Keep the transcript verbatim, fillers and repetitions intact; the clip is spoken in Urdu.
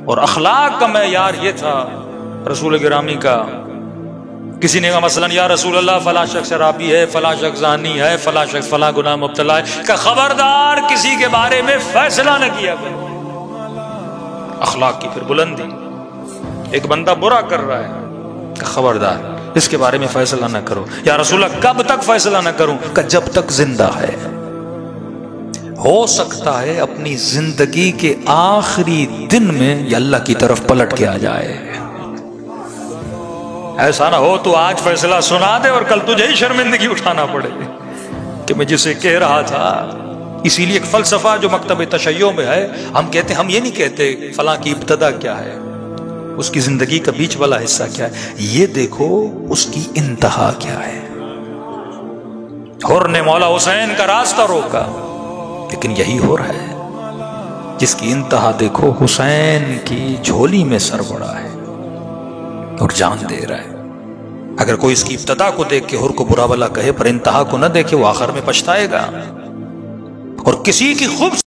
اور اخلاق کا معیار یہ تھا رسول گرامی کا. کسی نے کہا مثلا یا رسول اللہ فلاں شخص شرابی ہے، فلاں شخص زانی ہے، فلاں شخص فلاں گناہ مبتلا ہے، کہ خبردار کسی کے بارے میں فیصلہ نہ کیا کرو. اخلاق کی پھر بلندی. ایک بندہ برا کر رہا ہے کہ خبردار اس کے بارے میں فیصلہ نہ کرو. یا رسول اللہ کب تک فیصلہ نہ کروں؟ کہ جب تک زندہ ہے. ہو سکتا ہے اپنی زندگی کے آخری دن میں یہ اللہ کی طرف پلٹ کے آ جائے. ایسا نہ ہو تو آج فیصلہ سنا دے اور کل تجھے ہی شرمندگی اٹھانا پڑے کہ میں جسے کہہ رہا تھا. اسی لیے ایک فلسفہ جو مکتب تشیع میں ہے، ہم کہتے ہم یہ نہیں کہتے فلاں کی ابتدا کیا ہے، اس کی زندگی کا بیچ والا حصہ کیا ہے، یہ دیکھو اس کی انتہا کیا ہے. حر نے مولا حسین کا راستہ روکا، لیکن یہی ہو رہا ہے جس کی انتہا دیکھو حسین کی جھولی میں سر بڑا ہے اور جان دے رہا ہے. اگر کوئی اس کی ابتدا کو دیکھ کے حر کو برا بلا کہے پر انتہا کو نہ دیکھے، وہ آخر میں پچھتائے گا. اور کسی کی خوب